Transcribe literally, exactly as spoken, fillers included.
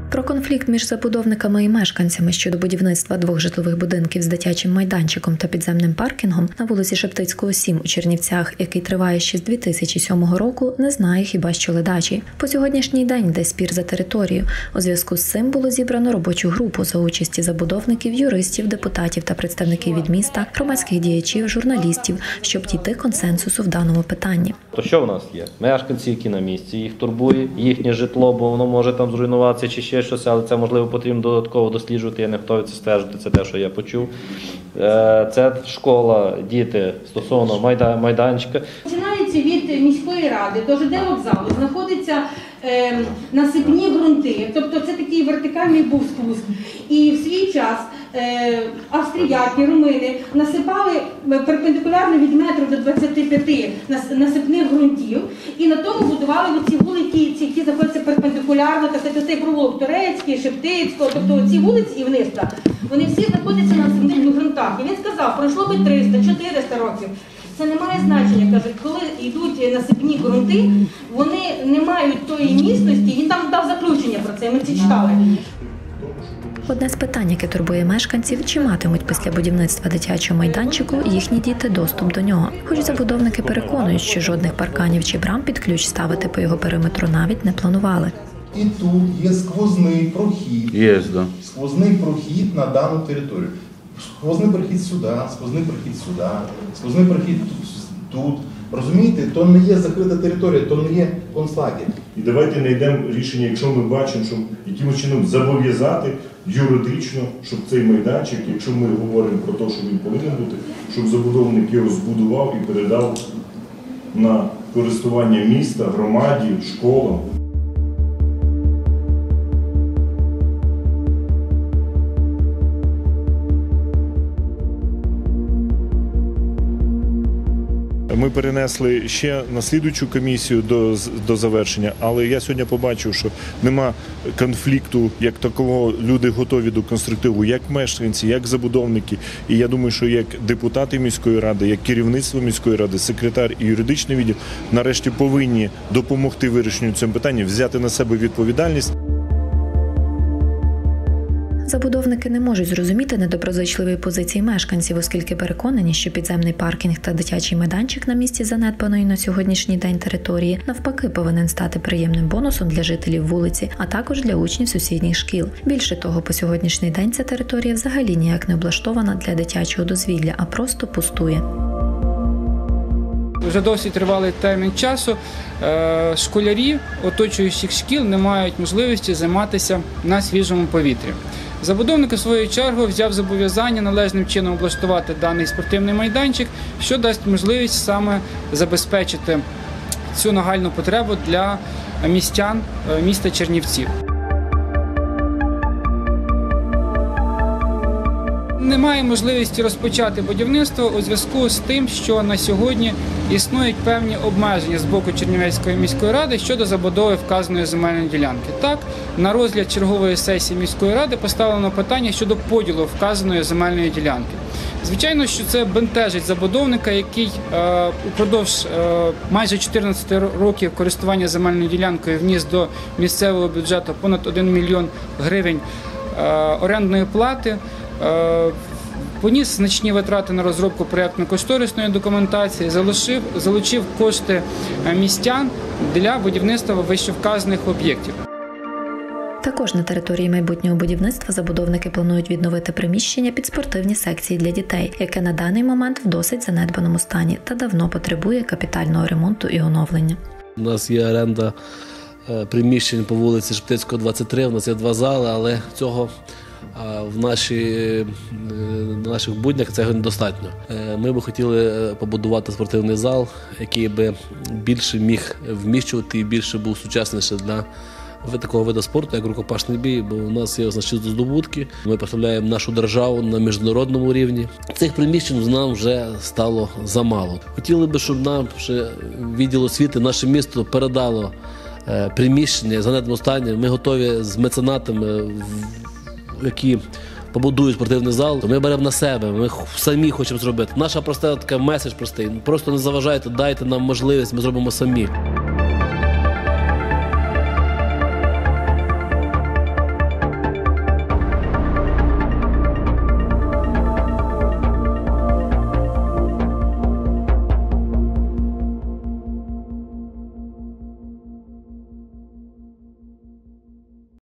Про конфлікт між забудовниками і мешканцями щодо будівництва двох житлових будинків з дитячим майданчиком та підземним паркінгом на вулиці Шептицького, сім у Чернівцях, який триває ще з дві тисячі сьомого року, не знає хіба що ледачий. По сьогоднішній день йде спір за територію. У зв'язку з цим було зібрано робочу групу за участі забудовників, юристів, депутатів та представників від міста, громадських діячів, журналістів, щоб дійти консенсусу в даному питанні. То що в нас є? Мешканці, які на місці, їх турбує, їхнє житло, бо воно може там зруйнуватися чи ще щось, але це, можливо, потрібно додатково досліджувати, я не готовий це стверджувати, це те, що я почув. Це школа, діти стосовно майданчика. Починається від міської ради до ЖД вокзалу, знаходяться е, насипні ґрунти, тобто це такий вертикальний був спуск. І в свій час е, австріяки, румини насипали перпендикулярно від метру до двадцяти п'яти насипних ґрунтів і на тому будували оці вулиці, які знаходяться перпендикулярно, так це провулок Турецький, Шептицького, тобто ці вулиці і вниз, вони всі знаходяться на насипних ґрунтах. І він сказав, пройшло би триста-чотириста років. Це не має значення, каже, коли йдуть насипні ґрунти, вони не мають тої міцності, він там дав заключення про це, ми це читали. Одне з питань, яке турбує мешканців, чи матимуть після будівництва дитячого майданчику їхні діти доступ до нього. Хоч забудовники переконують, що жодних парканів чи брам під ключ ставити по його периметру навіть не планували. І тут є сквозний прохід, є, да. сквозний прохід на дану територію. Сквозний прохід сюди, сквозний прохід сюди, сквозний прохід тут. Розумієте, то не є закрита територія, то не є концлагер. І давайте знайдемо рішення, якщо ми бачимо, що якимось чином зобов'язати юридично, щоб цей майданчик, якщо ми говоримо про те, що він повинен бути, щоб забудовник його збудував і передав на користування міста, громаді, школам. Ми перенесли ще на слідуючу комісію до, до завершення, але я сьогодні побачив, що нема конфлікту як такого, люди готові до конструктиву, як мешканці, як забудовники. І я думаю, що як депутати міської ради, як керівництво міської ради, секретар і юридичний відділ нарешті повинні допомогти вирішенню цього питання, взяти на себе відповідальність. Забудовники не можуть зрозуміти недоброзичливої позиції мешканців, оскільки переконані, що підземний паркінг та дитячий майданчик на місці занедбаної на сьогоднішній день території навпаки повинен стати приємним бонусом для жителів вулиці, а також для учнів сусідніх шкіл. Більше того, по сьогоднішній день ця територія взагалі ніяк не облаштована для дитячого дозвілля, а просто пустує. Вже досить тривалий термін часу школярі оточуючих шкіл не мають можливості займатися на свіжому повітрі. Забудовник, у свою чергу, взяв зобов'язання належним чином облаштувати даний спортивний майданчик, що дасть можливість саме забезпечити цю нагальну потребу для містян міста Чернівців. Немає можливості розпочати будівництво у зв'язку з тим, що на сьогодні існують певні обмеження з боку Чернівецької міської ради щодо забудови вказаної земельної ділянки. Так, на розгляд чергової сесії міської ради поставлено питання щодо поділу вказаної земельної ділянки. Звичайно, що це бентежить забудовника, який е, упродовж е, майже чотирнадцяти років користування земельною ділянкою вніс до місцевого бюджету понад один мільйон гривень е, орендної плати, е, поніс значні витрати на розробку проєктно-кошторисної документації, залучив, залучив кошти містян для будівництва вищевказаних об'єктів. Також на території майбутнього будівництва забудовники планують відновити приміщення під спортивні секції для дітей, яке на даний момент в досить занедбаному стані та давно потребує капітального ремонту і оновлення. У нас є оренда приміщень по вулиці Шептицького, двадцять три, у нас є два зали, але цього в наші, на наших буднях цього недостатньо. Ми б хотіли побудувати спортивний зал, який би більше міг вміщувати і більше був сучасніший для такого виду спорту, як рукопашний бій, бо у нас є значні здобутки. Ми представляємо нашу державу на міжнародному рівні. Цих приміщень нам вже стало замало. Хотіли б, щоб нам відділ освіти, наше місто передало приміщення в занедбаному стані. Ми готові з меценатами, які побудують спортивний зал, то ми беремо на себе, ми самі хочемо зробити. Наша проста така меседж простий. Просто не заважайте, дайте нам можливість, ми зробимо самі.